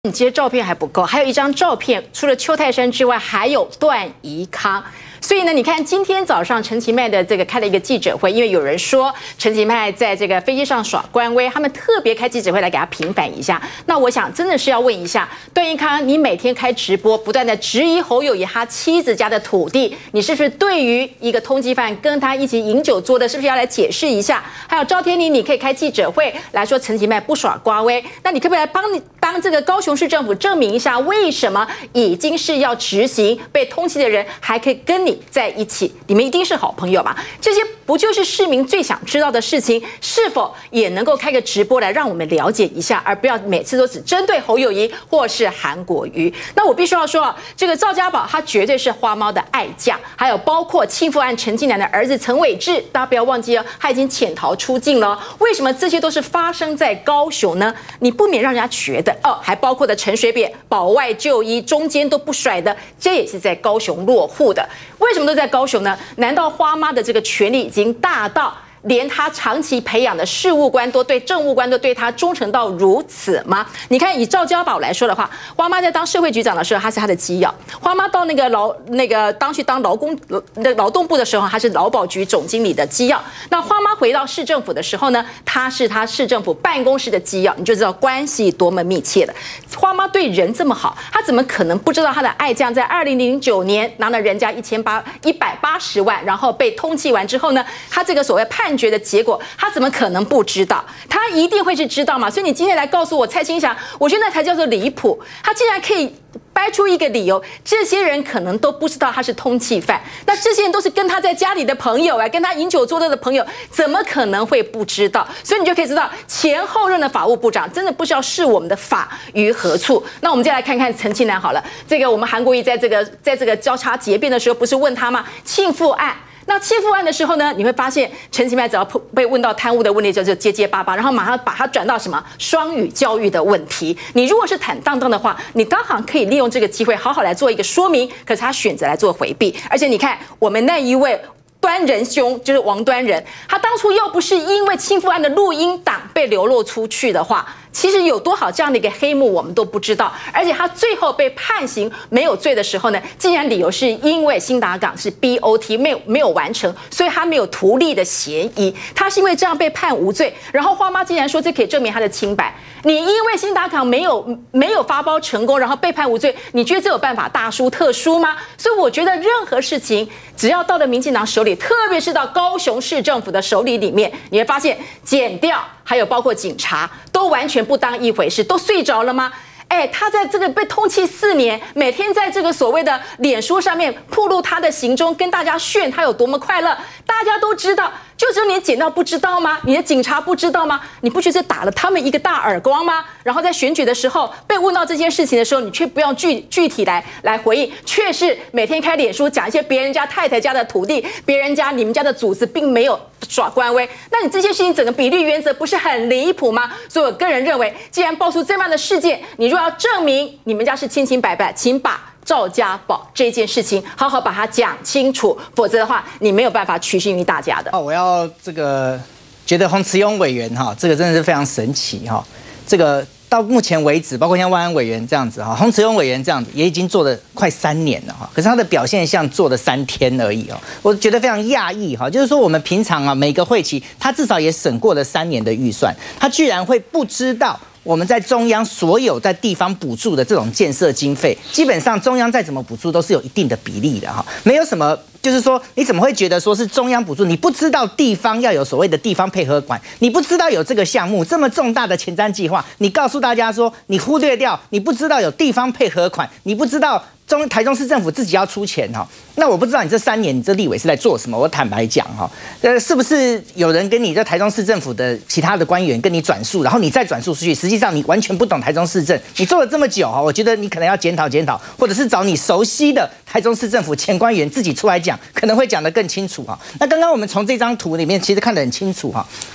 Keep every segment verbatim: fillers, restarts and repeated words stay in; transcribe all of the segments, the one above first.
你接照片还不够，还有一张照片，除了邱泰山之外，还有段宜康。所以呢，你看今天早上陈其迈的这个开了一个记者会，因为有人说陈其迈在这个飞机上耍官威，他们特别开记者会来给他平反一下。那我想真的是要问一下段宜康，你每天开直播，不断的质疑侯友宜他妻子家的土地，你是不是对于一个通缉犯跟他一起饮酒做的，是不是要来解释一下？还有赵天麟，你可以开记者会来说陈其迈不耍瓜威，那你可不可以来帮你帮这个高雄市政府证明一下，为什么已经是要执行被通缉的人还可以跟你在一起，你们一定是好朋友嘛？这些不就是市民最想知道的事情？是否也能够开个直播来让我们了解一下，而不要每次都只针对侯友宜或是韩国瑜？那我必须要说，这个赵家宝他绝对是花猫的爱将，还有包括亲父案陈近南的儿子陈伟志，大家不要忘记哦，他已经潜逃出境了。为什么这些都是发生在高雄呢？你不免让人家觉得哦，还包括的陈水扁保外就医中间都不甩的，这也是在高雄落户的。为什么都在高雄呢？难道花妈的这个权力已经大到连他长期培养的事务官都对政务官都对他忠诚到如此吗？你看，以赵家宝来说的话，花妈在当社会局长的时候，他是他的基要；花妈到那个劳那个当去当劳工那劳动部的时候，他是劳保局总经理的基要。那花妈回到市政府的时候呢，他是他市政府办公室的基要，你就知道关系多么密切了。花妈对人这么好，他怎么可能不知道他的爱将在二零零九年拿了人家一千八一百八十万，然后被通缉完之后呢，他这个所谓判决的结果，他怎么可能不知道？他一定会是知道嘛。所以你今天来告诉我蔡清祥，我觉得那才叫做离谱。他竟然可以掰出一个理由，这些人可能都不知道他是通缉犯，那这些人都是跟他在家里的朋友啊，跟他饮酒作乐的朋友，怎么可能会不知道？所以你就可以知道，前后任的法务部长真的不知道视我们的法于何处。那我们再来看看陈近南好了，这个我们韩国瑜在这个在这个交叉结辩的时候，不是问他吗？庆父案。那欺负案的时候呢，你会发现陈其迈只要被问到贪污的问题，就就结结巴巴，然后马上把它转到什么双语教育的问题。你如果是坦荡荡的话，你刚好可以利用这个机会好好来做一个说明，可是他选择来做回避。而且你看我们那一位端仁兄，就是王端仁，他当初要不是因为亲父案的录音档被流露出去的话，其实有多少这样的一个黑幕我们都不知道。而且他最后被判刑没有罪的时候呢，竟然理由是因为新达港是 B O T 没有没有完成，所以他没有图利的嫌疑，他是因为这样被判无罪。然后花妈竟然说这可以证明他的清白。你因为新达港没有没有发包成功，然后被判无罪，你觉得这有办法大书特书吗？所以我觉得任何事情只要到了民进党手里，特别是到高雄市政府的手里里面，你会发现检调还有包括警察都完全不当一回事，都睡着了吗？哎，他在这个被通缉四年，每天在这个所谓的脸书上面暴露他的行踪，跟大家炫他有多么快乐，大家都知道，就只有你的检调不知道吗？你的警察不知道吗？你不觉得打了他们一个大耳光吗？然后在选举的时候被问到这件事情的时候，你却不用具具体来来回应，却是每天开脸书讲一些别人家太太家的土地，别人家你们家的组织并没有耍官威，那你这些事情整个比例原则不是很离谱吗？所以我个人认为，既然爆出这样的事件，你如果要证明你们家是清清白白，请把赵家宝这件事情好好把它讲清楚，否则的话，你没有办法取信于大家的。 哦，我要这个觉得洪慈庸委员哈，这个真的是非常神奇哈，这个。到目前为止，包括像万安委员这样子哈，洪慈庸委员这样子，也已经做了快三年了哈。可是他的表现像做了三天而已哦，我觉得非常讶异哈。就是说，我们平常啊，每个会期他至少也审过了三年的预算，他居然会不知道我们在中央所有在地方补助的这种建设经费，基本上中央再怎么补助都是有一定的比例的哈，没有什么。就是说，你怎么会觉得说是中央补助？你不知道地方要有所谓的地方配合款，你不知道有这个项目这么重大的前瞻计划，你告诉大家说你忽略掉，你不知道有地方配合款，你不知道中台中市政府自己要出钱哈。那我不知道你这三年你这立委是在做什么？我坦白讲哈，呃，是不是有人跟你在台中市政府的其他的官员跟你转述，然后你再转述出去，实际上你完全不懂台中市政，你做了这么久哈，我觉得你可能要检讨检讨，或者是找你熟悉的台中市政府前官员自己出来讲。可能会讲得更清楚哈。那刚刚我们从这张图里面其实看得很清楚哈，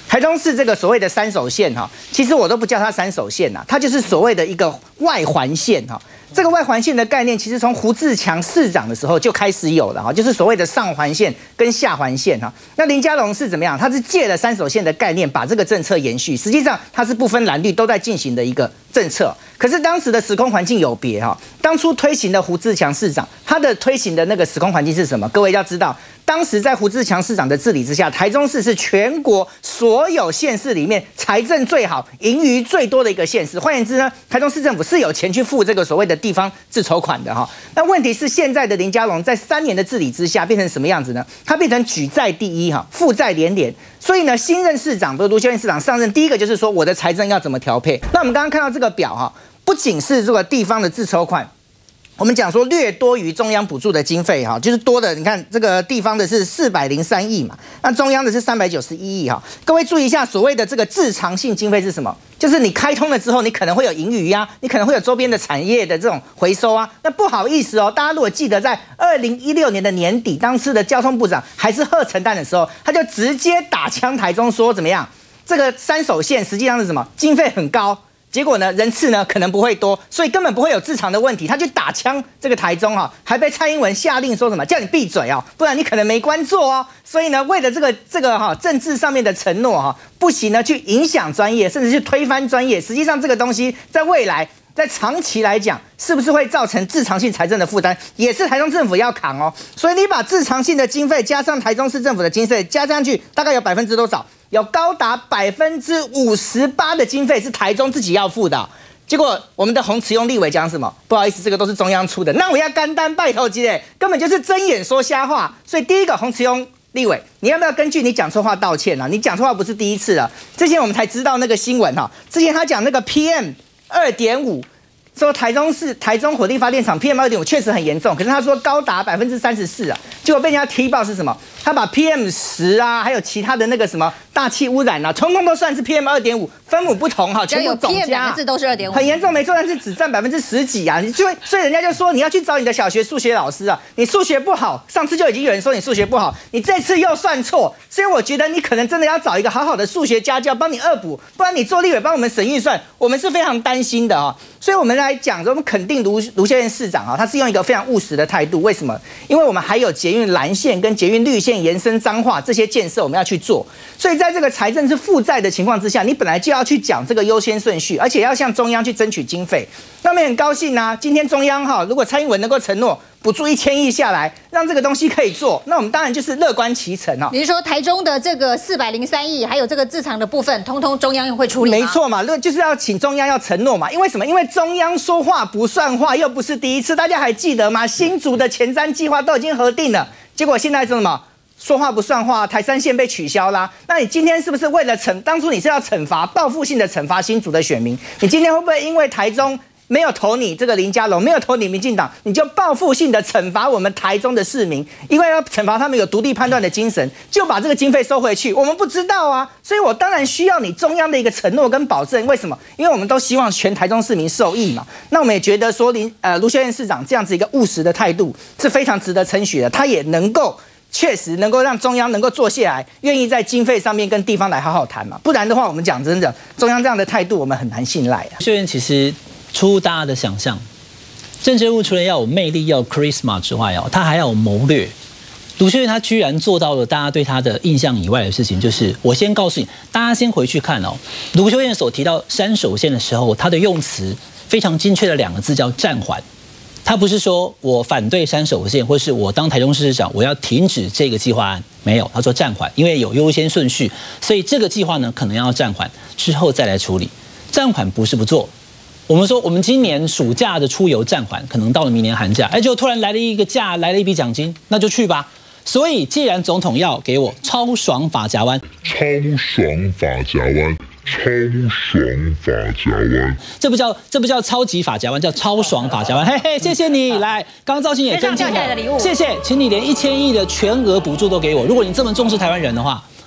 台中市这个所谓的三手线哈，其实我都不叫它三手线呐，它就是所谓的一个外环线哈。这个外环线的概念，其实从胡志强市长的时候就开始有了哈，就是所谓的上环线跟下环线哈。那林佳龙是怎么样？他是借了三手线的概念，把这个政策延续。实际上，它是不分蓝绿都在进行的一个政策。可是当时的时空环境有别哈，当初推行的胡志强市长，他的推行的那个时空环境是什么？各位要知道，当时在胡志强市长的治理之下，台中市是全国所有县市里面财政最好、盈余最多的一个县市。换言之呢，台中市政府是有钱去付这个所谓的地方自筹款的哈。那问题是现在的林佳龙在三年的治理之下变成什么样子呢？他变成举债第一哈，负债连连。所以呢，新任市长，比如卢秀燕市长上任，第一个就是说我的财政要怎么调配。那我们刚刚看到这个表哈，不仅是这个地方的自筹款。我们讲说略多于中央补助的经费哈，就是多的，你看这个地方的是四百零三亿嘛，那中央的是三百九十一亿哈。各位注意一下，所谓的这个自偿性经费是什么？就是你开通了之后，你可能会有盈余呀、啊，你可能会有周边的产业的这种回收啊。那不好意思哦，大家如果记得在二零一六年的年底，当时的交通部长还是贺陈旦的时候，他就直接打枪台中说怎么样？这个三手线实际上是什么？经费很高。结果呢，人次呢可能不会多，所以根本不会有自偿的问题。他就打枪这个台中哈、哦，还被蔡英文下令说什么，叫你闭嘴哦，不然你可能没官做哦。所以呢，为了这个这个哈、哦、政治上面的承诺哈、哦，不行呢去影响专业，甚至去推翻专业。实际上这个东西在未来在长期来讲，是不是会造成自偿性财政的负担，也是台中政府要扛哦。所以你把自偿性的经费加上台中市政府的经费加上去，大概有百分之多少？有高达百分之五十八的经费是台中自己要付的，结果我们的洪慈庸立委讲什么？不好意思，这个都是中央出的，那我要干单拜托机嘞，根本就是睁眼说瞎话。所以第一个，洪慈庸立委，你要不要根据你讲错话道歉啊？你讲错话不是第一次了，之前我们才知道那个新闻哈，之前他讲那个 P M 二点五。说台中市台中火力发电厂 P M 二点五 确实很严重，可是他说高达百分之三十四啊，结果被人家踢爆是什么？他把 P M 十啊，还有其他的那个什么大气污染啊，通通都算是 P M 二点五，分母不同哈，全部总加， P M 两个字都是二点五， 很严重没错，但是只占百分之十几啊，你就所以人家就说你要去找你的小学数学老师啊，你数学不好，上次就已经有人说你数学不好，你这次又算错，所以我觉得你可能真的要找一个好好的数学家教帮你恶补，不然你做立委帮我们审预算，我们是非常担心的啊。所以我们来讲，我们肯定卢卢秀燕市长啊，他是用一个非常务实的态度。为什么？因为我们还有捷运蓝线跟捷运绿线延伸彰化这些建设，我们要去做。所以在这个财政是负债的情况之下，你本来就要去讲这个优先顺序，而且要向中央去争取经费。那我们很高兴啊，今天中央哈，如果蔡英文能够承诺补助一千亿下来，让这个东西可以做，那我们当然就是乐观其成哦。 你是说台中的这个四百零三亿，还有这个自偿的部分，通通中央会处理吗？ 没错嘛，就是要请中央要承诺嘛。因为什么？因为中央说话不算话，又不是第一次，大家还记得吗？新竹的前瞻计划都已经核定了，结果现在是什么？说话不算话，台三线被取消啦。那你今天是不是为了惩？当初你是要惩罚报复性的惩罚新竹的选民？你今天会不会因为台中没有投你这个林佳龙，没有投你民进党，你就报复性的惩罚我们台中的市民？因为要惩罚他们有独立判断的精神，就把这个经费收回去。我们不知道啊，所以我当然需要你中央的一个承诺跟保证。为什么？因为我们都希望全台中市民受益嘛。那我们也觉得说林呃卢秀燕市长这样子一个务实的态度是非常值得称许的，他也能够。确实能够让中央能够坐下来，愿意在经费上面跟地方来好好谈嘛，不然的话，我们讲真的，中央这样的态度，我们很难信赖啊。 秀燕其实出乎大家的想象，政治人物除了要有魅力、要有 charisma 之外哦，他还要有谋略。卢秀燕她居然做到了大家对她的印象以外的事情，就是我先告诉你，大家先回去看哦，卢秀燕所提到三手线的时候，她的用词非常精确的两个字叫暂缓。他不是说我反对三手线，或是我当台中市市长我要停止这个计划案，没有，他说暂缓，因为有优先顺序，所以这个计划呢可能要暂缓，之后再来处理。暂缓不是不做，我们说我们今年暑假的出游暂缓，可能到了明年寒假，哎，就突然来了一个假，来了一笔奖金，那就去吧。所以既然总统要给我超爽法夹湾， 超爽法夹湾。超爽法夹湾， 这不叫这不叫超级法夹湾，叫超爽法夹湾。嘿嘿，谢谢你来，刚刚赵青也跟进了，谢谢，请你连一千亿的全额补助都给我。如果你这么重视台湾人的话，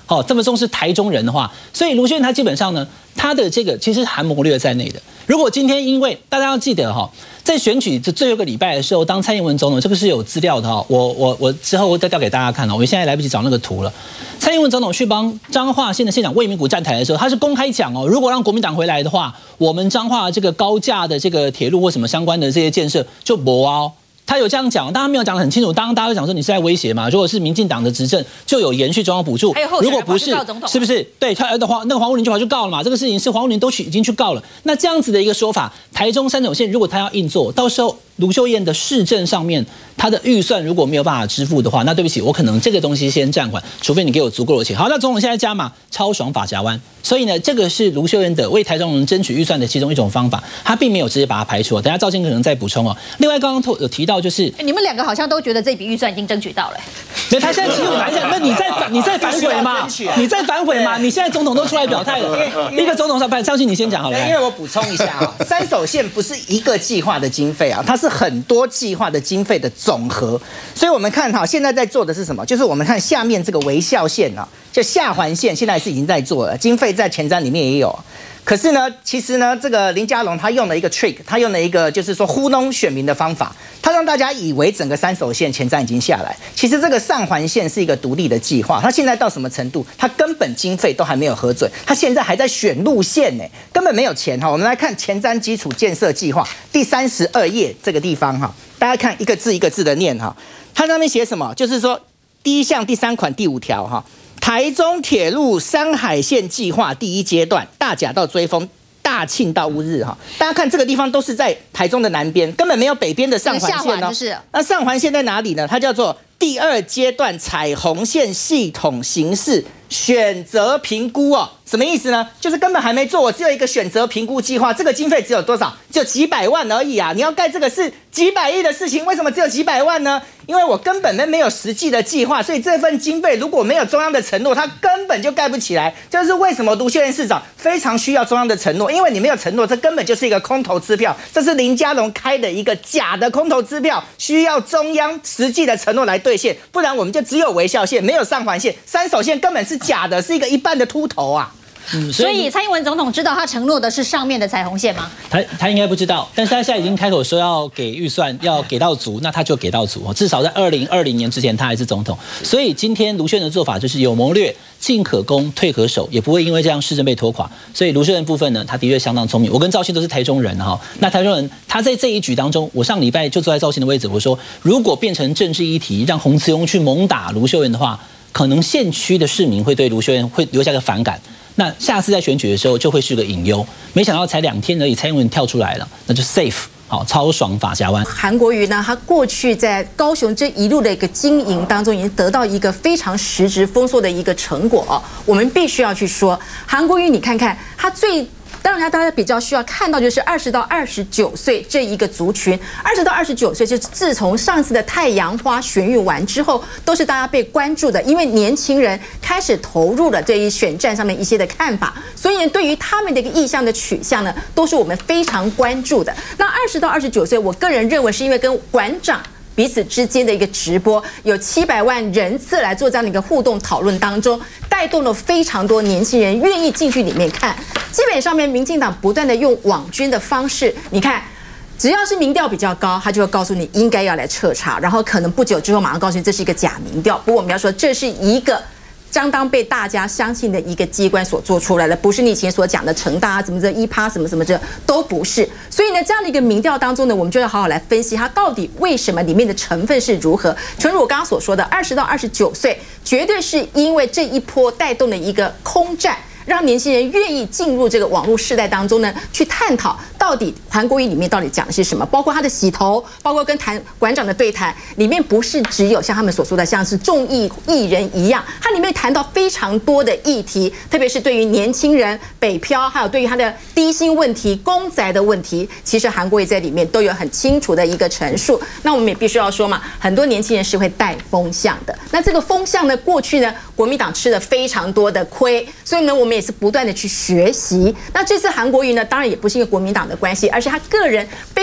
好、哦，这么重视台中人的话，所以卢秀燕她基本上呢，她的这个其实含谋略在内的。如果今天因为大家要记得哈、哦，在选举这最后一个礼拜的时候，当蔡英文总统，这个是有资料的哈、哦，我我我之后再调给大家看哦，我现在来不及找那个图了。蔡英文总统去帮彰化县的县长魏明谷站台的时候，他是公开讲哦，如果让国民党回来的话，我们彰化这个高架的这个铁路或什么相关的这些建设就没啊。他有这样讲，但他没有讲得很清楚。当然，大家都讲说你是在威胁嘛？如果是民进党的执政，就有延续中央补助；如果不是，是不是？对，他的黄那个黄武林就跑去告了嘛。这个事情是黄武林都去已经去告了。那这样子的一个说法，台中三种县如果他要硬做，到时候卢秀燕的市政上面，他的预算如果没有办法支付的话，那对不起，我可能这个东西先暂缓，除非你给我足够的钱。好，那总统现在加码超爽法夹湾，所以呢，这个是卢秀燕的为台中人争取预算的其中一种方法，他并没有直接把它排除。等一下赵先可能再补充哦。另外，刚刚有提到就是， 你们两个好像都觉得这笔预算已经争取到了。 对，他现在其实我来讲，那你在你在反悔嘛？你在反悔嘛？你现在总统都出来表态了，一个总统上班，相信你先讲好了。 因为我补充一下啊，三手线不是一个计划的经费啊，它是很多计划的经费的总和。所以我们看哈，现在在做的是什么？就是我们看下面这个微笑线啊，就下环线，现在是已经在做了，经费在前瞻里面也有。可是呢，其实呢，这个林佳龙他用了一个 trick， 他用了一个就是说糊弄选民的方法，他让大家以为整个三手线前瞻已经下来，其实这个上环线是一个独立的计划，它现在到什么程度？它根本经费都还没有核准，它现在还在选路线呢，根本没有钱哈。我们来看前瞻基础建设计划第三十二页这个地方哈，大家看一个字一个字的念哈，它上面写什么？就是说第一项第三款第五条哈。台中铁路山海线计划第一阶段，大甲到追风，大庆到乌日哈，大家看这个地方都是在台中的南边，根本没有北边的上环线哦。是那上环线在哪里呢？它叫做第二阶段彩虹线系统形式选择评估哦。什么意思呢？就是根本还没做，我只有一个选择评估计划，这个经费只有多少？只有几百万而已啊！你要盖这个是几百亿的事情，为什么只有几百万呢？因为我根本没有实际的计划，所以这份经费如果没有中央的承诺，它根本就盖不起来。就是为什么卢秀燕市长非常需要中央的承诺，因为你没有承诺，这根本就是一个空头支票，这是林佳龙开的一个假的空头支票，需要中央实际的承诺来兑现，不然我们就只有微笑线，没有上环线，三手线根本是假的，是一个一半的秃头啊。 嗯、所以蔡英文总统知道他承诺的是上面的彩虹线吗？ 他他应该不知道，但是他现在已经开口说要给预算，要给到足，那他就给到足哦。至少在二零二零年之前，他还是总统。所以今天卢秀燕的做法就是有谋略，进可攻，退可守，也不会因为这样市政被拖垮。所以卢秀燕部分呢，他的确相当聪明。我跟赵信都是台中人哈，那台中人他在这一局当中，我上礼拜就坐在赵信的位置，我说如果变成政治议题，让洪慈庸去猛打卢秀燕的话，可能县区的市民会对卢秀燕会留下个反感。那下次在选举的时候就会是个隐忧，没想到才两天而已，蔡英文跳出来了，那就 safe 好超爽法夹湾。 韩国瑜呢，他过去在高雄这一路的一个经营当中，已经得到一个非常实质丰硕的一个成果哦。我们必须要去说，韩国瑜，你看看他最。当然，大家比较需要看到就是二十到二十九岁这一个族群。二十到二十九岁，就是自从上次的太阳花学运完之后，都是大家被关注的，因为年轻人开始投入了这一选战上面一些的看法，所以呢，对于他们的一个意向的取向呢，都是我们非常关注的。那二十到二十九岁，我个人认为是因为跟馆长彼此之间的一个直播，有七百万人次来做这样的一个互动讨论当中，带动了非常多年轻人愿意进去里面看。基本上面，民进党不断的用网军的方式，你看，只要是民调比较高，他就会告诉你应该要来彻查，然后可能不久之后马上告诉你这是一个假民调。不过我们要说，这是一个相当被大家相信的一个机关所做出来的，不是你以前所讲的成大啊，怎么这一趴什么什么这都不是。所以呢，这样的一个民调当中呢，我们就要好好来分析它到底为什么里面的成分是如何。诚如我刚刚所说的，二十到二十九岁，绝对是因为这一波带动的一个空战。让年轻人愿意进入这个网络世代当中呢，去探讨到底韩国瑜里面到底讲的是什么，包括他的洗头，包括跟谈馆长的对谈，里面不是只有像他们所说的像是众议艺人一样，它里面谈到非常多的议题，特别是对于年轻人北漂，还有对于他的低薪问题、公宅的问题，其实韩国瑜在里面都有很清楚的一个陈述。那我们也必须要说嘛，很多年轻人是会带风向的，那这个风向呢，过去呢，国民党吃了非常多的亏，所以呢，我们也是不断的去学习。那这次韩国瑜呢，当然也不是因为国民党的关系，而是他个人非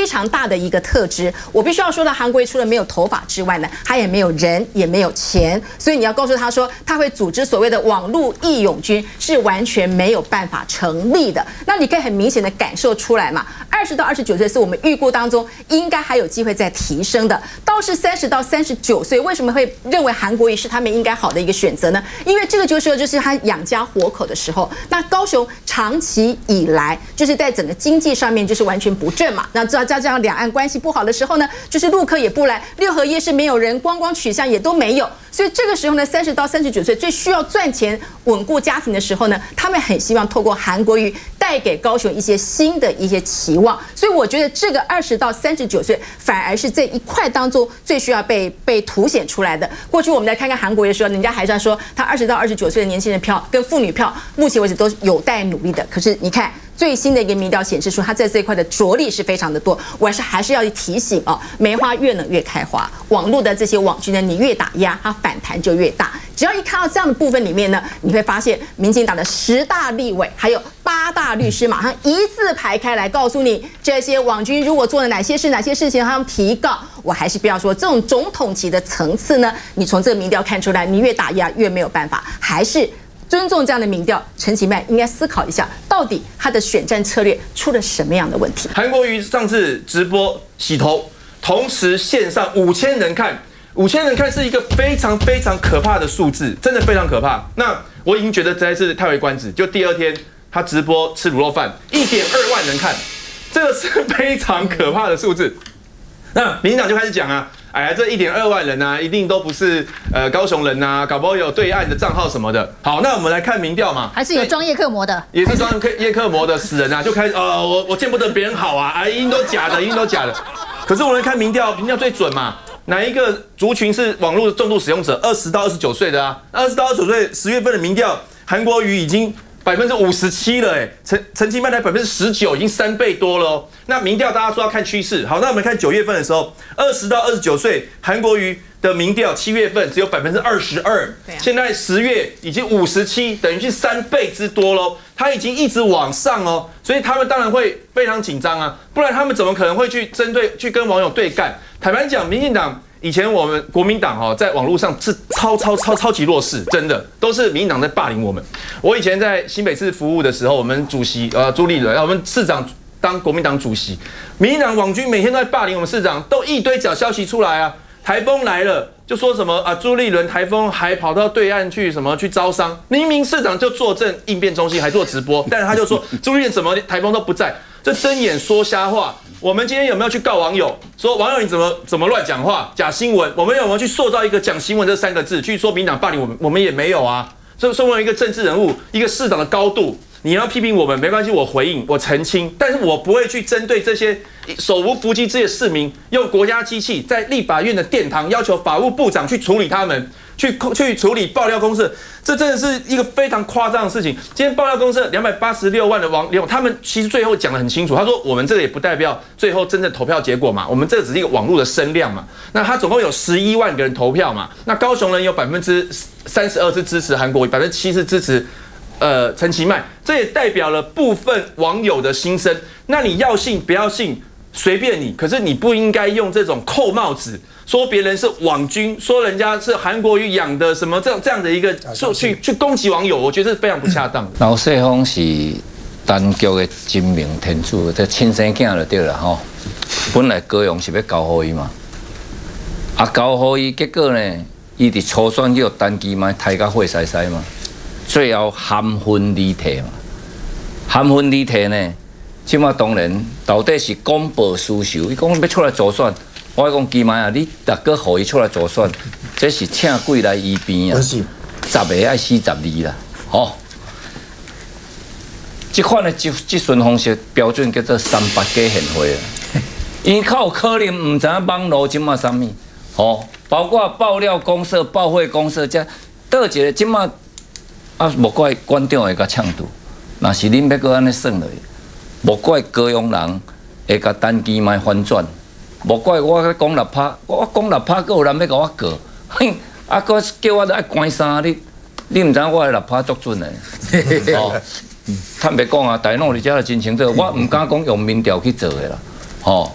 非常大的一个特质。我必须要说到，韩国瑜除了没有头发之外呢，他也没有人，也没有钱，所以你要告诉他说，他会组织所谓的网络义勇军，是完全没有办法成立的。那你可以很明显的感受出来嘛，二十到二十九岁是我们预估当中应该还有机会再提升的，倒是三十到三十九岁，为什么会认为韩国瑜是他们应该好的一个选择呢？因为这个就是就是他养家活口的时候。那高雄长期以来就是在整个经济上面就是完全不振嘛，那再加上两岸关系不好的时候呢，就是陆客也不来，六合夜市没有人，观光取向也都没有，所以这个时候呢，三十到三十九岁最需要赚钱、稳固家庭的时候呢，他们很希望透过韩国瑜带给高雄一些新的一些期望，所以我觉得这个二十到三十九岁反而是这一块当中最需要被被凸显出来的。过去我们来看看韩国瑜的时候，人家还在说他二十到二十九岁的年轻人票跟妇女票，目前为止都有待努力的。可是你看最新的一个民调显示出，他在这一块的着力是非常的多。我还是还是要提醒哦，梅花越冷越开花，网络的这些网军呢，你越打压，它反弹就越大。只要一看到这样的部分里面呢，你会发现民进党的十大立委还有八大律师马上一字排开来告诉你，这些网军如果做了哪些事、哪些事情，他们提告。我还是不要说这种总统级的层次呢，你从这个民调看出来，你越打压越没有办法，还是。尊重这样的民调，陈其迈应该思考一下，到底他的选战策略出了什么样的问题？ 韩国瑜上次直播洗头，同时线上五千人看，五千人看是一个非常非常可怕的数字，真的非常可怕。那我已经觉得实在是叹为观止。就第二天他直播吃卤肉饭，一点二万人看，这个是非常可怕的数字。那民进党就开始讲啊。哎呀，这一点二万人啊，一定都不是呃高雄人呐、啊，搞不好有对岸的账号什么的。好，那我们来看民调嘛， 还是有装叶克膜的， 也是装叶克膜的死人啊，就开始呃，我我见不得别人好啊，啊，一定都假的，一定都假的。可是我们看民调，民调最准嘛，哪一个族群是网络重度使用者？二十到二十九岁的啊，二十到二十九岁，十月份的民调，韩国瑜已经。百分之五十七了，哎，陈陈其迈才百分之十九，已经三倍多了哦。那民调大家说要看趋势，好，那我们看九月份的时候，二十到二十九岁韩国瑜的民调，七月份只有百分之二十二，现在十月已经五十七，等于是三倍之多喽。他已经一直往上哦，所以他们当然会非常紧张啊，不然他们怎么可能会去针对去跟网友对干？坦白讲，民进党。以前我们国民党哈在网络上是超超超超级弱势，真的都是民进党在霸凌我们。我以前在新北市服务的时候，我们主席呃朱立伦，我们市长当国民党主席，民进党网军每天都在霸凌我们市长，都一堆假消息出来啊。台风来了就说什么啊，朱立伦台风还跑到对岸去什么去招商，明明市长就坐镇应变中心还做直播，但是他就说朱立伦怎么台风都不在，这睁眼说瞎话。我们今天有没有去告网友？说网友你怎么怎么乱讲话、假新闻？我们有没有去塑造一个讲新闻这三个字，去说民党霸凌我们？我们也没有啊。所以身为一个政治人物，一个市长的高度，你要批评我们没关系，我回应，我澄清，但是我不会去针对这些手无缚鸡之力的市民，用国家机器在立法院的殿堂要求法务部长去处理他们。去去处理爆料公社，这真的是一个非常夸张的事情。今天爆料公社两百八十六万的网友，他们其实最后讲得很清楚，他说我们这个也不代表最后真正投票结果嘛，我们这个只是一个网络的声量嘛。那他总共有十一万个人投票嘛，那高雄人有百分之三十二是支持韩国瑜，百分之七是支持呃陈其迈，这也代表了部分网友的心声。那你要信不要信？随便你，可是你不应该用这种扣帽子，说别人是网军，说人家是韩国瑜养的什么这样这样的一个去去攻击网友，我觉得是非常不恰当的。 老世峰是单局的真命天子，这亲生囝就对了吼。本来高雄是要交予伊嘛，啊交予伊，结果呢，伊伫初选叫单机嘛，抬甲血洗洗嘛，最后含恨离体嘛，含恨离体呢。即马当然，到底是公报私仇。伊讲要出来助选，我讲基迈啊，你逐个互伊出来助选，这是请鬼来医病啊！十个爱死十二啦，吼！即款的即即顺方式标准叫做三八假现会啊。因靠可能唔知影网络即马啥物，吼，包括爆料公社、报会公社，这倒一个即马啊，无怪馆长会甲呛住，若是恁要搁安尼算落去。无怪高雄人会甲单机卖反转，无怪我讲六拍，我讲六拍，佫有人要甲我告，哼，啊，佫叫我爱关衫，你你毋知影我的六拍足准的，哦，坦白讲啊，大陆伫遮就真清楚，我毋敢讲用民调去做的啦，吼、哦，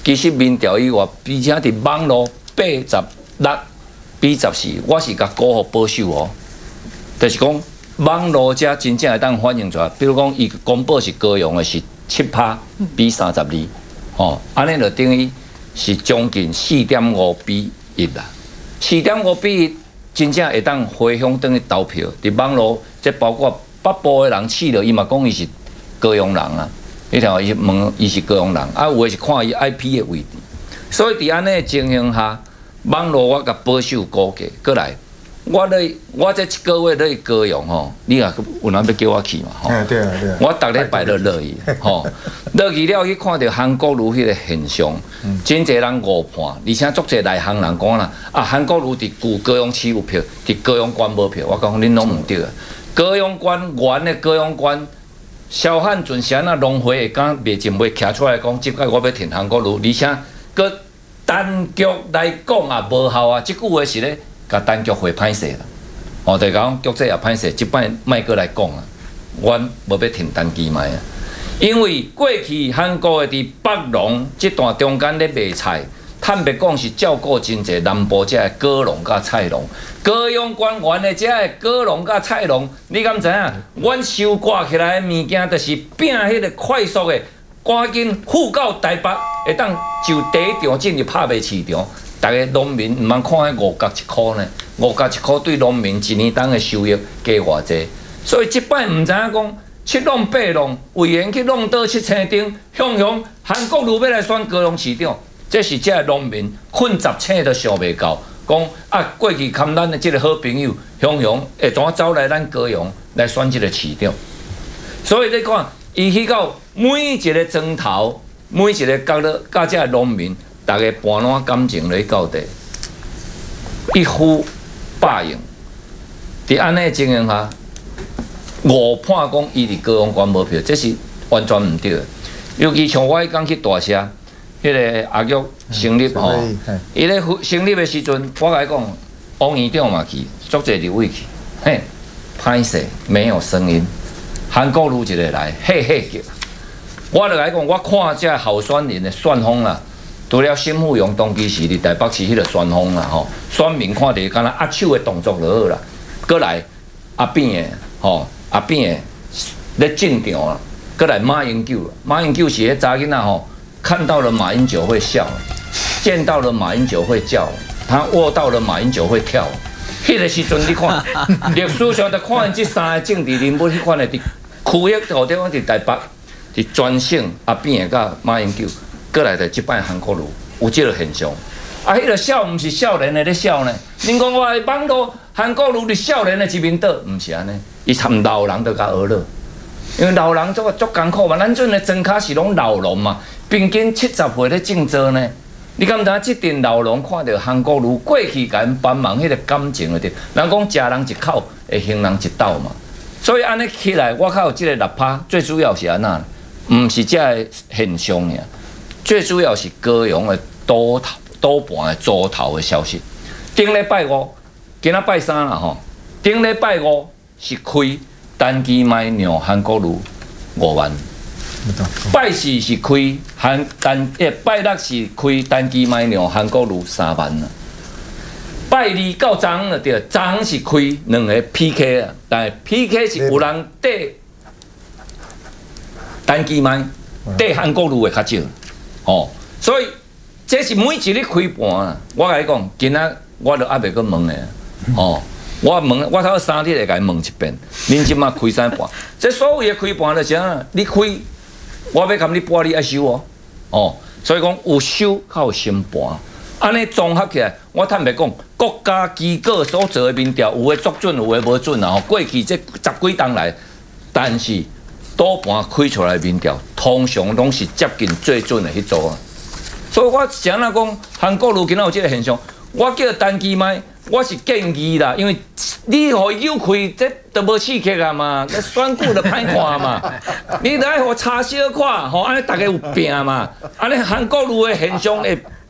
其实民调以外，而且伫网络八十六比十四，我是甲高互保守哦。就是讲网络遮真正会当反映出来，比如讲伊公布是高雄的是七趴比三十二，哦，安尼就等于是将近四点五比一啦。四点五比一，真正会当回乡等于投票。伫网络，这包括北部的人试了，伊嘛讲伊是高雄人啊。你听伊问伊是高雄人，啊有诶是看伊 I P 的位置。所以伫安尼的情形下，网络我甲保守估计，过来。我咧，我这一个月咧高雄吼，你也有人要叫我去嘛吼？ 对啊对啊。 我逐礼拜都乐意吼，乐意了去看到韩国瑜迄个现象，真侪人误判，而且足侪内行人讲啦，啊韩国瑜伫旧高雄市有票，伫高雄县无票。我讲恁拢唔对啊，高雄县原的高雄县，萧汉俊是安那农会会敢袂真袂徛出来讲，即摆我要挺韩国瑜，而且佮单局来讲也无效啊，即句话是咧。甲单局会歹势啦，哦，就讲局势也歹势，即摆莫过来讲啊，阮无要停单机卖啊，因为过去韩国的伫北农即段中间咧卖菜，坦白讲是照顾真侪南部遮的果农甲菜农，高雄县原的遮的果农甲菜农，你敢知影？阮收挂起来的物件，就是拼迄个快速的，赶紧付到台北，会当就第一场进入拍卖市场。大家农民唔通看迄五角一箍呢？五角一箍对农民一年当的收益加偌济？所以即摆唔知影讲七弄八弄，委员去弄倒七千丁，向向韩国瑜要来选高雄市长，这是这农民困十千都想袂到。讲啊，过去看咱的这个好朋友，向向会怎走来咱高雄来选这个市长？所以你看，伊去到每一个庄头，每一个角落，甲这农民。大家半烂感情来到底，一呼百应。伫安尼情形下，误判讲伊伫高雄县无票，这是完全唔对的。尤其像我迄讲去大社，迄、那个阿玉成立吼，伊咧成立的时阵，我甲伊讲，王院长嘛去，足侪立委去，嘿，歹势，没有声音。韩国瑜一个来，嘿嘿叫。我就甲伊讲，我看这候选人的选风啦。除了新富荣当其时伫台北市迄个旋风啦吼，选民看着敢若握手的动作就好啦。过来阿扁的吼，阿扁的咧进场啦。过来马英九，马英九是迄查囡仔吼，看到了马英九会笑，见到了马英九会叫，他握到了马英九会跳。迄个时阵你看，历史上就看这三个政治人物迄款的伫区域头地方伫台北，伫专省阿扁的甲马英九。过来的即摆韩国瑜有即个现象，啊，迄、那个笑毋是少年的咧笑呢。恁讲我网络韩国瑜是少年的一面倒，毋是安尼，伊参老人都甲学了，因为老人做足艰苦嘛。咱阵的庄卡是拢老农嘛，平均七十岁咧种植呢。你敢知即阵老农看到韩国瑜过去甲因帮忙迄个感情了的，人讲食人一口，会行人一斗嘛。所以安尼起来，我较有即个六趴，最主要是安那，毋是这个现象尔。最主要是高雄的赌头、赌盘的租头的消息。顶礼拜五，今仔拜三啦吼。顶礼拜五是开单机卖让韩国瑜五万，拜四是开韩单，诶拜六是开单机卖让韩国瑜三万啦。拜二到昨昏就对，昨昏是开两个 P K 啊，但是 P K 是有人缀单机卖，缀韩国瑜的较少。哦，所以这是每一日开盘啊！我甲你讲，今仔我都还袂去问诶。哦，我问，我头三日会甲伊问一遍。恁即马开啥盘？这所有的开盘就是啥？你开，我要甲你拨你爱收哦。哦，所以讲有收较有新盘。安尼综合起来，我坦白讲，国家机构所做的民调，有诶作准，有诶无准啊！吼，过去这十几冬来，但是。赌盘开出来的民调，通常拢是接近最准的迄组啊。所以我常常讲，韩国瑜今仔有这个现象，我叫单机卖，我是建议啦，因为你互伊诱开，这都无刺激啊嘛，那选举就歹看嘛。你来互插小看，吼，安尼大家有拼嘛，安尼韩国瑜的现象会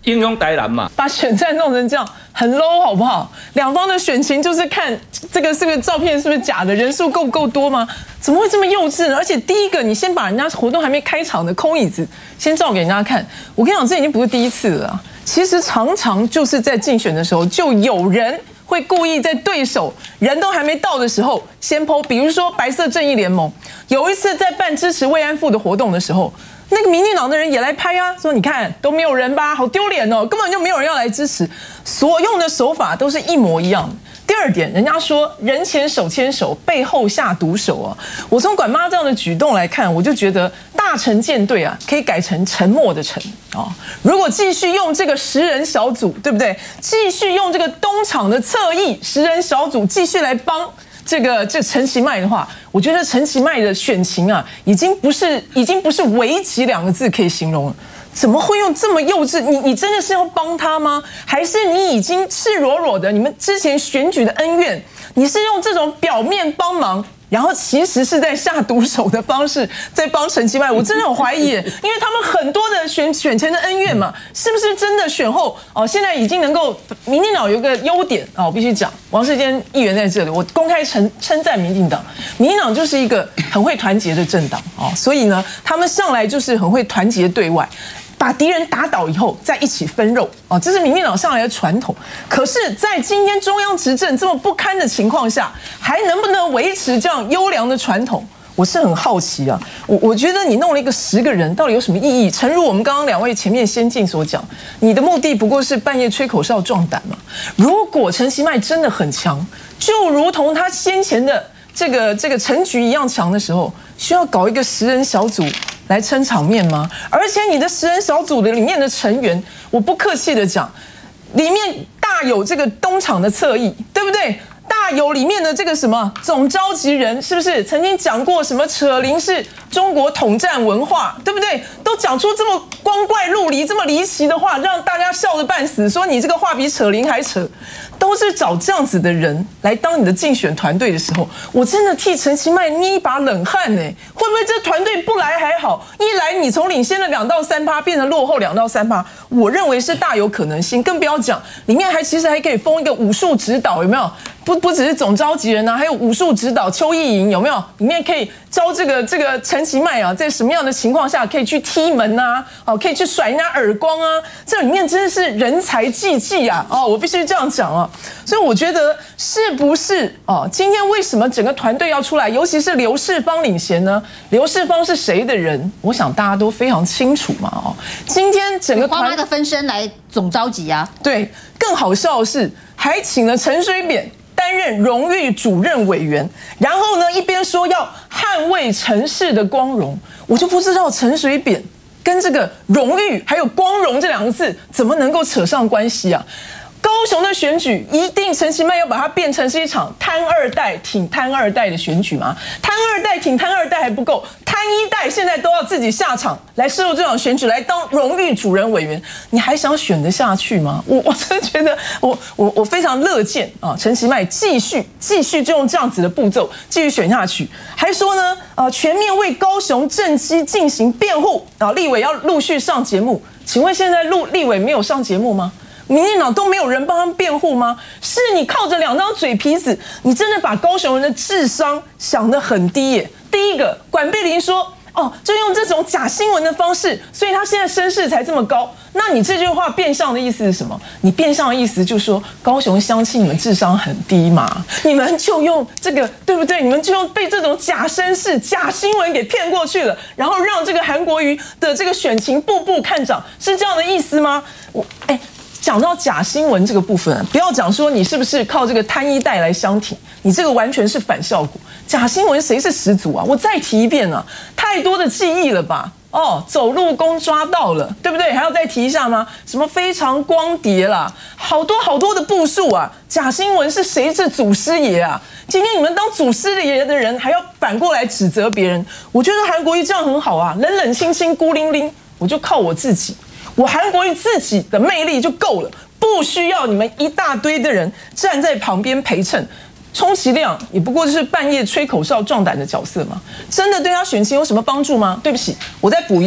影响台南嘛。 把选战弄成这样很 low 好不好？两方的选情就是看这个是不是照片是不是假的，人数够不够多吗？怎么会这么幼稚呢？而且第一个，你先把人家活动还没开场的空椅子先照给人家看，我跟你讲，这已经不是第一次了啊。其实常常就是在竞选的时候，就有人会故意在对手人都还没到的时候先 po， 比如说白色正义联盟有一次在办支持慰安妇的活动的时候，那个民进党的人也来拍啊，说你看都没有人吧，好丢脸哦，根本就没有人要来支持，所用的手法都是一模一样的。第二点，人家说人前手牵手，背后下毒手啊。我从管妈这样的举动来看，我就觉得大陈舰队啊，可以改成沉默的沉啊。如果继续用这个十人小组，对不对？继续用这个东厂的侧翼十人小组继续来帮这个这陈其迈的话，我觉得陈其迈的选情啊，已经不是已经不是危急两个字可以形容了。怎么会用这么幼稚？你你真的是要帮他吗？还是你已经赤裸裸的你们之前选举的恩怨，你是用这种表面帮忙，然后其实是在下毒手的方式在帮陈其迈？我真的很怀疑，因为他们很多的选选前的恩怨嘛，是不是真的选后哦？现在已经能够，民进党有一个优点啊，我必须讲，王世坚议员在这里，我公开称称赞民进党，民进党就是一个很会团结的政党啊，所以呢，他们上来就是很会团结对外。把敌人打倒以后，再一起分肉啊，这是民进党上来的传统。可是，在今天中央执政这么不堪的情况下，还能不能维持这样优良的传统？我是很好奇啊。我我觉得你弄了一个十个人，到底有什么意义？诚如我们刚刚两位前面先进所讲，你的目的不过是半夜吹口哨壮胆嘛。如果陈其迈真的很强，就如同他先前的这个这个陈局一样强的时候，需要搞一个十人小组来撑场面吗？而且你的十人小组的里面的成员，我不客气的讲，里面大有这个东厂的侧翼，对不对？大有里面的这个什么总召集人，是不是曾经讲过什么扯铃是中国统战文化，对不对？都讲出这么光怪陆离、这么离奇的话，让大家笑得半死，说你这个话比扯铃还扯。都是找这样子的人来当你的竞选团队的时候，我真的替陈其迈捏一把冷汗呢。会不会这团队不来还好，一来你从领先的两到三趴变成落后两到三趴，我认为是大有可能性。更不要讲里面还其实还可以封一个武术指导，有没有？不不只是总召集人啊，还有武术指导邱意莹，有没有？里面可以教这个这个陈其迈啊，在什么样的情况下可以去踢门啊？哦，可以去甩人家耳光啊？这里面真的是人才济济啊！哦，我必须这样讲啊。所以我觉得是不是哦？今天为什么整个团队要出来，尤其是刘世芳领衔呢？刘世芳是谁的人？我想大家都非常清楚嘛。哦，今天整个花妈的分身来总召集啊。 对，更好笑的是还请了陈水扁担任荣誉主任委员，然后呢一边说要捍卫城市的光荣，我就不知道陈水扁跟这个荣誉还有光荣这两个字怎么能够扯上关系啊？高雄的选举一定陈其迈要把它变成是一场贪二代挺贪二代的选举吗？贪二代挺贪二代还不够，贪一代现在都要自己下场来涉入这场选举，来当荣誉主任委员，你还想选得下去吗？我我真的觉得我我我非常乐见啊，陈其迈继续继续就用这样子的步骤继续选下去，还说呢呃全面为高雄政绩进行辩护啊，立委要陆续上节目，请问现在陆立委没有上节目吗？民进党都没有人帮他们辩护吗？是你靠着两张嘴皮子，你真的把高雄人的智商想得很低耶。第一个，管碧玲说，哦，就用这种假新闻的方式，所以他现在声势才这么高。那你这句话变相的意思是什么？你变相的意思就是说，高雄乡亲你们智商很低嘛？你们就用这个，对不对？你们就用被这种假声势、假新闻给骗过去了，然后让这个韩国瑜的这个选情步步看涨，是这样的意思吗？我，哎。讲到假新闻这个部分，不要讲说你是不是靠这个贪一代来相挺，你这个完全是反效果。假新闻谁是始祖啊？我再提一遍啊，太多的记忆了吧？哦，走路工抓到了，对不对？还要再提一下吗？什么非常光碟啦，好多好多的部数啊！假新闻是谁是祖师爷啊？今天你们当祖师爷的人还要反过来指责别人，我觉得韩国瑜这样很好啊，冷冷清清孤零零，我就靠我自己。我韩国瑜自己的魅力就够了，不需要你们一大堆的人站在旁边陪衬，充其量也不过是半夜吹口哨壮胆的角色嘛。真的对他选情有什么帮助吗？对不起，我再补一句，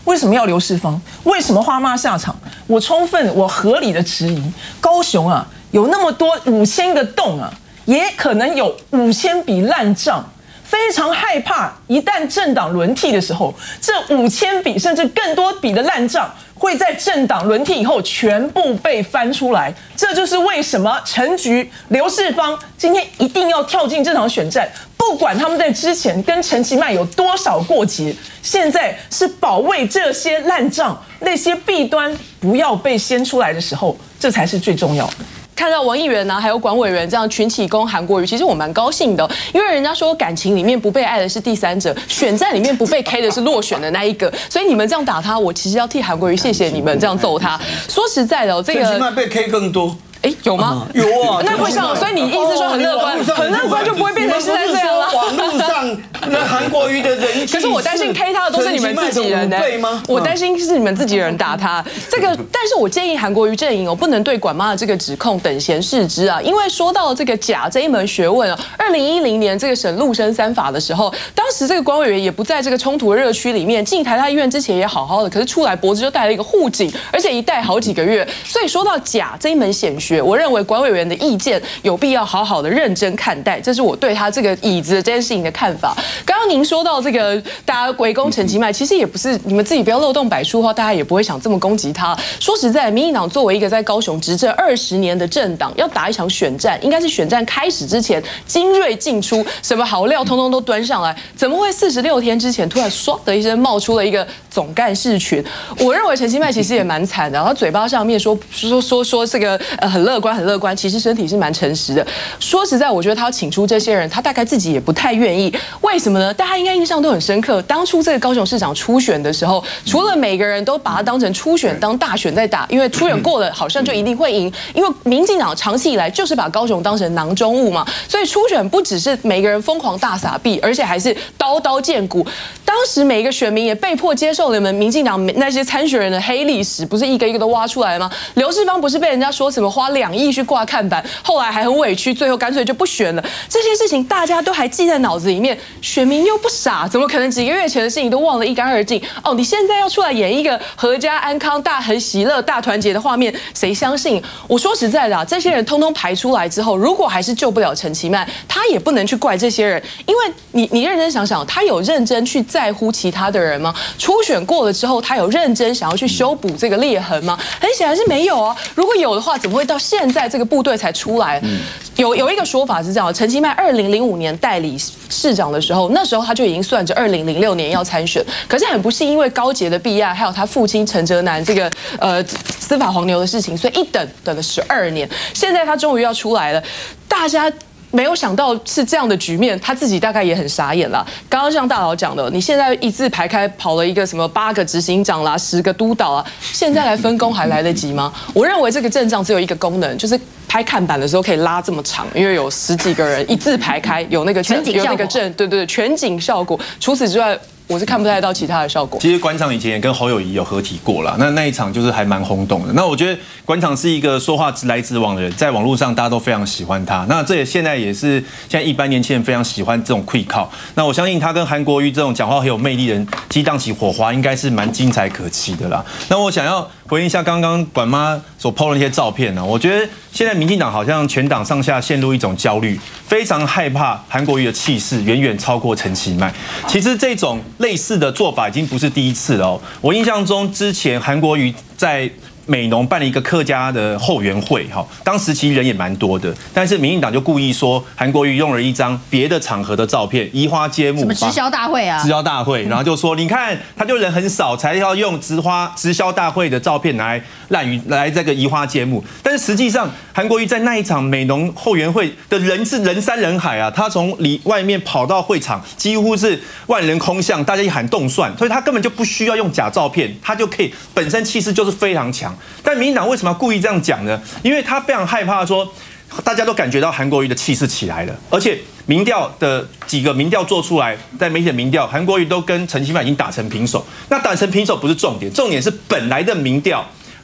为什么要刘世芳？为什么花妈下场？我充分我合理的质疑，高雄啊有那么多五千个洞啊，也可能有五千笔烂账。非常害怕，一旦政党轮替的时候，这五千笔甚至更多笔的烂账会在政党轮替以后全部被翻出来。这就是为什么陈菊、刘世芳今天一定要跳进这场选战，不管他们在之前跟陈其迈有多少过节，现在是保卫这些烂账、那些弊端不要被掀出来的时候，这才是最重要的。 看到王议员啊，还有管委员这样群起攻韩国瑜，其实我蛮高兴的，因为人家说感情里面不被爱的是第三者，选战里面不被 K 的是落选的那一个，所以你们这样打他，我其实要替韩国瑜谢谢你们这样揍他。说实在的、哦，这个陈其迈被 K 更多。 哎，有吗？ 有啊， 那会上，所以你意思说很乐观，很乐观就不会变成现在这样了。 网络上那韩国瑜的人气， 可是我担心 K 他的都是你们自己人呢、欸。我担心是你们自己人打他。这个，但是我建议韩国瑜阵营哦，不能对管妈的这个指控等闲视之啊，因为说到这个假这一门学问啊，二零一零年这个审陆生三法的时候，当时这个管委员也不在这个冲突的热区里面，进台大医院之前也好好的，可是出来脖子就戴了一个护颈，而且一戴好几个月。所以说到假这一门显学，我认为管委员的意见有必要好好的认真看待，这是我对他这个椅子这件事情的看法。刚刚您说到这个大家围攻陈其迈，其实也不是你们自己不要漏洞百出的话，大家也不会想这么攻击他。说实在，民进党作为一个在高雄执政二十年的政党，要打一场选战，应该是选战开始之前精锐进出，什么好料通通都端上来，怎么会四十六天之前突然唰的一声冒出了一个总干事群？我认为陈其迈其实也蛮惨的，他嘴巴上面说说说说这个呃很乐观很乐观。其实身体是蛮诚实的。说实在，我觉得他要请出这些人，他大概自己也不太愿意。为什么呢？大家应该印象都很深刻。当初这个高雄市长初选的时候，除了每个人都把他当成初选当大选在打，因为初选过了好像就一定会赢。因为民进党长期以来就是把高雄当成囊中物嘛，所以初选不只是每个人疯狂大撒币，而且还是刀刀见骨。当时每一个选民也被迫接受你们民进党那些参选人的黑历史，不是一个一个都挖出来吗？刘世芳不是被人家说什么花两亿去挂看板，后来还很委屈，最后干脆就不选了。这些事情大家都还记在脑子里面，选民又不傻，怎么可能几个月前的事情都忘得一干二净？哦，你现在要出来演一个阖家安康、大很喜乐、大团结的画面，谁相信？我说实在的、啊，这些人通通排出来之后，如果还是救不了陈其迈，他也不能去怪这些人，因为你你认真想想，他有认真去在乎其他的人吗？初选过了之后，他有认真想要去修补这个裂痕吗？很显然是没有啊。如果有的话，怎么会到现在这个部队才出来？有有一个说法是这样：陈其迈二零零五年代理市长的时候，那时候他就已经算着二零零六年要参选，可是很不幸，因为高捷的弊案，还有他父亲陈哲男这个呃司法黄牛的事情，所以一等等了十二年。现在他终于要出来了，大家没有想到是这样的局面，他自己大概也很傻眼啦。刚刚像大佬讲的，你现在一字排开跑了一个什么八个执行长啦，十个督导啊，现在来分工还来得及吗？我认为这个阵仗只有一个功能，就是拍看板的时候可以拉这么长，因为有十几个人一字排开，有那个全景效果， 有那个阵，对对对，全景效果。除此之外，我是看不太到其他的效果。 其实馆长以前也跟侯友宜有合体过啦，那那一场就是还蛮轰动的。那我觉得馆长是一个说话直来直往的人，在网络上大家都非常喜欢他。那这也现在也是现在一般年轻人非常喜欢这种 quick call。那我相信他跟韩国瑜这种讲话很有魅力的人激荡起火花，应该是蛮精彩可期的啦。那我想要回应一下刚刚管妈所 po 的那些照片呢，我觉得现在民进党好像全党上下陷入一种焦虑，非常害怕韩国瑜的气势远远超过陈其迈。其实这种类似的做法已经不是第一次了哦。我印象中之前韩国瑜在美浓办了一个客家的后援会，哈，当时其实人也蛮多的，但是民进党就故意说韩国瑜用了一张别的场合的照片，移花接木， 什么直销大会啊？ 直销大会，然后就说你看他就人很少，才要用直花直销大会的照片来滥竽来这个移花接木，但是实际上韩国瑜在那一场美浓后援会的人是人山人海啊，他从里外面跑到会场，几乎是万人空巷，大家一喊动算，所以他根本就不需要用假照片，他就可以本身气势就是非常强。但民进党为什么要故意这样讲呢？因为他非常害怕说，大家都感觉到韩国瑜的气势起来了，而且民调的几个民调做出来，在媒体的民调，韩国瑜都跟陈其迈已经打成平手。那打成平手不是重点，重点是本来的民调，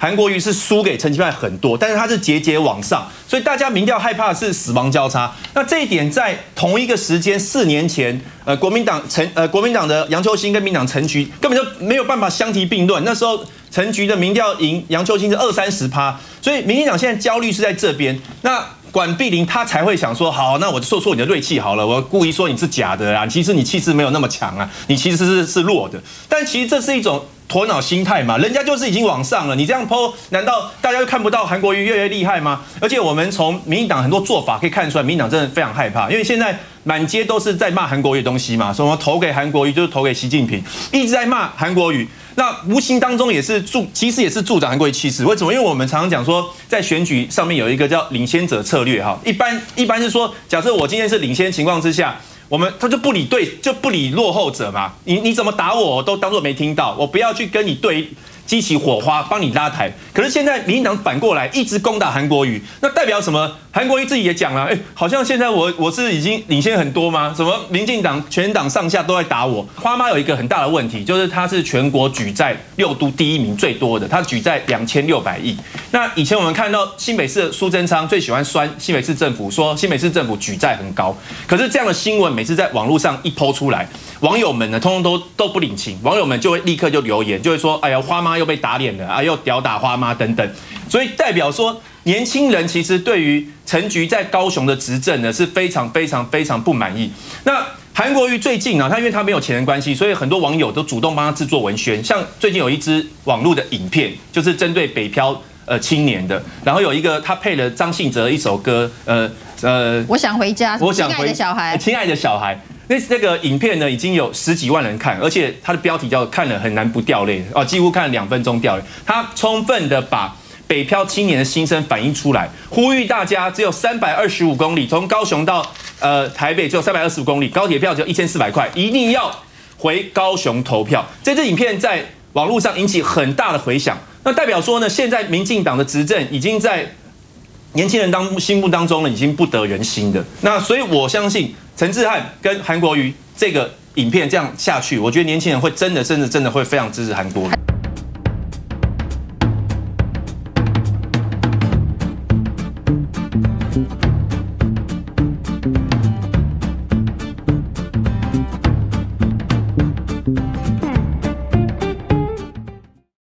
韩国瑜是输给陈其迈很多，但是他是节节往上，所以大家民调害怕的是死亡交叉。那这一点在同一个时间，四年前，呃，国民党陈呃国民党的杨秋兴跟民党陈菊根本就没有办法相提并论。那时候陈菊的民调赢杨秋兴是二三十趴，所以民进党现在焦虑是在这边。那管碧玲她才会想说，好，那我就说出你的锐气好了，我故意说你是假的啊，其实你气势没有那么强啊，你其实是是弱的。但其实这是一种鸵鸟心态嘛，人家就是已经往上了，你这样 po， 难道大家就看不到韩国瑜越来越厉害吗？而且我们从民进党很多做法可以看出来，民进党真的非常害怕，因为现在满街都是在骂韩国瑜的东西嘛，什么投给韩国瑜就是投给习近平，一直在骂韩国瑜。那无形当中也是助，其实也是助长韩国瑜气势。为什么？因为我们常常讲说，在选举上面有一个叫领先者策略哈。一般一般是说，假设我今天是领先情况之下，我们他就不理对，就不理落后者嘛。你你怎么打我，我都当作没听到，我不要去跟你对。激起火花，帮你拉抬。可是现在民进党反过来一直攻打韩国瑜，那代表什么？韩国瑜自己也讲了，哎，好像现在我我是已经领先很多吗？什么民进党全党上下都在打我？花妈有一个很大的问题，就是她是全国举债六都第一名最多的，她举债两千六百亿。那以前我们看到新北市的苏贞昌最喜欢酸新北市政府，说新北市政府举债很高。可是这样的新闻每次在网络上一抛出来，网友们呢，通通都都不领情，网友们就会立刻就留言，就会说，哎呀，花妈又被打脸了啊，又屌打花妈等等。所以代表说，年轻人其实对于陈菊在高雄的执政呢是非常非常非常不满意。那韩国瑜最近呢，他因为他没有钱人关系，所以很多网友都主动帮他制作文宣。像最近有一支网络的影片，就是针对北漂呃青年的，然后有一个他配了张信哲一首歌，呃呃， 我想回家， 我想回亲爱的小孩， 亲爱的小孩。那这个影片呢，已经有十几万人看，而且它的标题叫"看了很难不掉泪"哦，几乎看了两分钟掉泪。它充分的把北漂青年的心声反映出来，呼吁大家只有三百二十五公里，从高雄到呃台北只有三百二十五公里，高铁票只有一千四百块，一定要回高雄投票。这支影片在网络上引起很大的回响，那代表说呢，现在民进党的执政已经在年轻人当心目当中呢，已经不得人心的。那所以我相信陈智菡跟韩国瑜这个影片这样下去，我觉得年轻人会真的、真的、真的会非常支持韩国瑜。